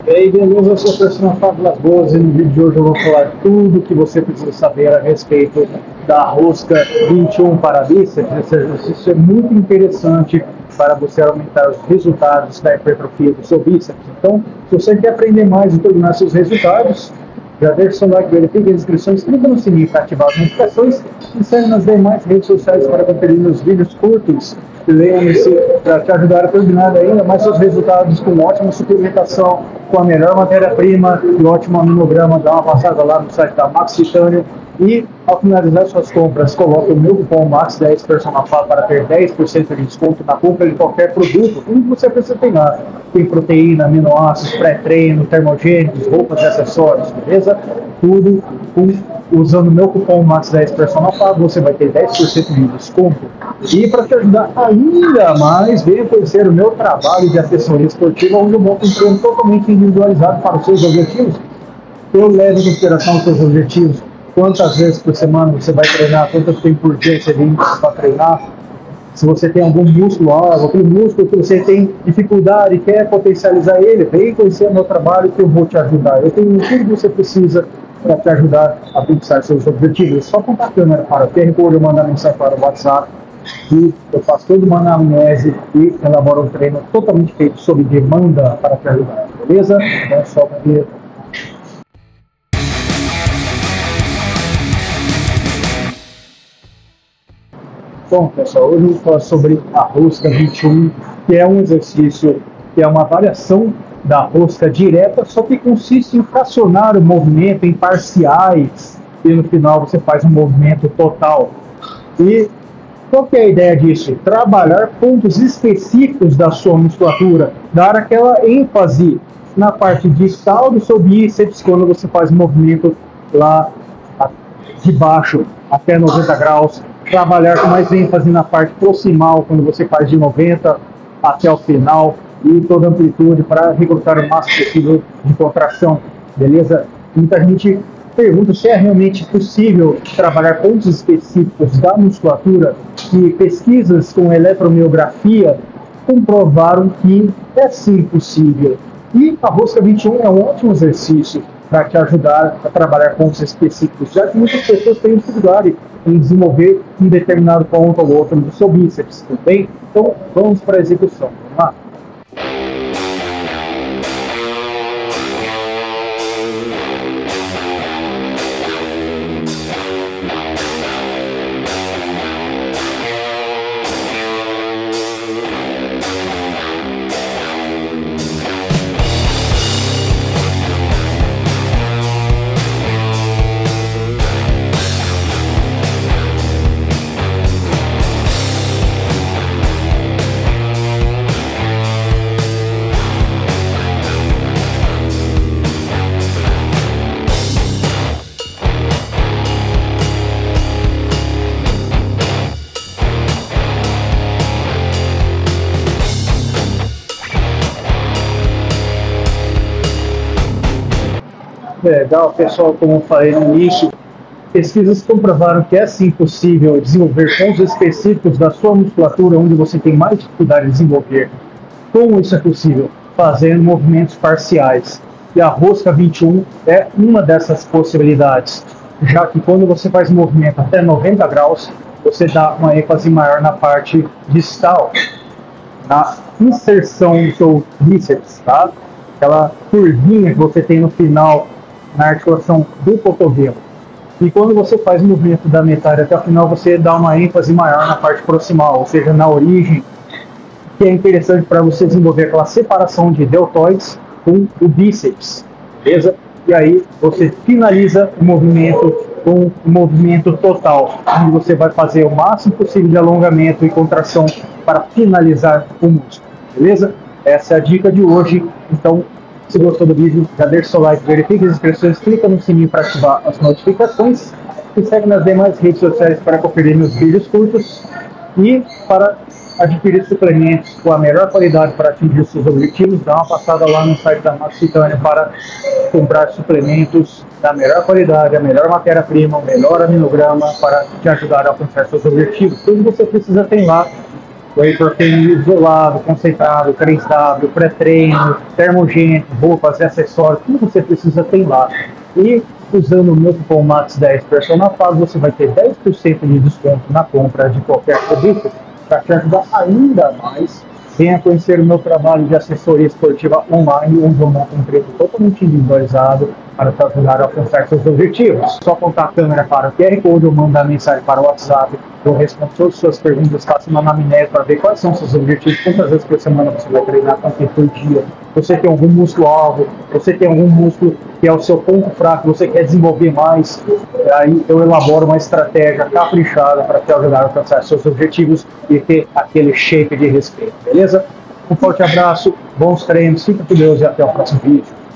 E aí, beleza? Eu sou o personal Fábio Las Boas e no vídeo de hoje eu vou falar tudo o que você precisa saber a respeito da rosca 21 para bíceps. Esse exercício é muito interessante para você aumentar os resultados da hipertrofia do seu bíceps. Então, se você quer aprender mais e tornar seus resultados, já deixa o seu like, verifique as inscrições, clica no sininho para ativar as notificações e segue nas demais redes sociais para conferir meus vídeos curtos. E lembre-se, para te ajudar a terminar ainda mais seus resultados com ótima suplementação, com a melhor matéria-prima e ótimo aminograma, dá uma passada lá no site da Max Titânio. E ao finalizar suas compras, coloque o meu cupom MAX10 personafab para ter 10% de desconto na compra de qualquer produto. Tudo que você precisa ter lá. Tem proteína, aminoácidos, pré-treino, termogênicos, roupas e acessórios, beleza? Tudo usando o meu cupom MAX10 personafab, você vai ter 10% de desconto. E para te ajudar ainda mais, venha conhecer o meu trabalho de assessoria esportiva, onde eu monto um treino totalmente individualizado para os seus objetivos. Eu levo em consideração os seus objetivos. Quantas vezes por semana você vai treinar, quanto tempo por dia você vem para treinar, se você tem algum músculo alvo, aquele músculo que você tem dificuldade e quer potencializar ele, vem conhecer o meu trabalho que eu vou te ajudar. Eu tenho tudo que você precisa para te ajudar a fixar seus objetivos. Só contar a câmera para o QR Code, eu mando a mensagem para o WhatsApp e eu faço toda uma anamnese e elaboro um treino totalmente feito sob demanda para te ajudar, beleza? Então é só porque... Bom, pessoal, hoje eu vou falar sobre a rosca 21, que é um exercício, que é uma variação da rosca direta, só que consiste em fracionar o movimento em parciais e no final você faz um movimento total. E qual que é a ideia disso? Trabalhar pontos específicos da sua musculatura, dar aquela ênfase na parte distal do seu bíceps quando você faz o movimento lá de baixo até 90 graus, trabalhar com mais ênfase na parte proximal, quando você faz de 90 até o final, e toda a amplitude para recrutar o máximo possível de contração, beleza? Muita gente pergunta se é realmente possível trabalhar pontos específicos da musculatura, e pesquisas com eletromiografia comprovaram que é sim possível. E a rosca 21 é um ótimo exercício para te ajudar a trabalhar pontos específicos, já que muitas pessoas têm dificuldade em desenvolver um determinado ponto ou outro do seu bíceps, tudo bem? Então, vamos para a execução, vamos lá? Legal, pessoal, como eu falei no início, pesquisas comprovaram que é sim possível desenvolver pontos específicos da sua musculatura onde você tem mais dificuldade de desenvolver. Como isso é possível? Fazendo movimentos parciais. E a rosca 21 é uma dessas possibilidades, já que quando você faz um movimento até 90 graus, você dá uma ênfase maior na parte distal, na inserção do seu bíceps, tá? Aquela curvinha que você tem no final na articulação do cotovelo. E quando você faz o movimento da metade até o final, você dá uma ênfase maior na parte proximal, ou seja, na origem, que é interessante para você desenvolver aquela separação de deltoides com o bíceps, beleza? E aí você finaliza o movimento com o movimento total, onde você vai fazer o máximo possível de alongamento e contração para finalizar o músculo, beleza? Essa é a dica de hoje. Então, se gostou do vídeo, já deixa o seu like, verifique as inscrições, clica no sininho para ativar as notificações e segue nas demais redes sociais para conferir meus vídeos curtos e para adquirir suplementos com a melhor qualidade para atingir seus objetivos. Dá uma passada lá no site da Max Titânio para comprar suplementos da melhor qualidade, a melhor matéria-prima, o melhor aminograma para te ajudar a alcançar seus objetivos. Tudo que você precisa tem lá whey protein isolado, concentrado, 3W, pré-treino, termogênico, roupas e acessórios, tudo que você precisa tem lá. E usando o meu cupom MAX10 PersonaFábio, você vai ter 10% de desconto na compra de qualquer produto para te ajudar ainda mais. Venha conhecer o meu trabalho de assessoria esportiva online, onde eu monto um treino totalmente individualizado para te ajudar a alcançar seus objetivos. Só apontar a câmera para o QR Code ou mandar mensagem para o WhatsApp. Eu respondo todas as suas perguntas, faço uma anamnese para ver quais são os seus objetivos, quantas vezes por semana você vai treinar, quanto tempo por dia. Você tem algum músculo-alvo, você tem algum músculo que é o seu ponto fraco, você quer desenvolver mais, aí eu elaboro uma estratégia caprichada para te ajudar a alcançar seus objetivos e ter aquele shape de respeito, beleza? Um forte abraço, bons treinos, fica com Deus e até o próximo vídeo.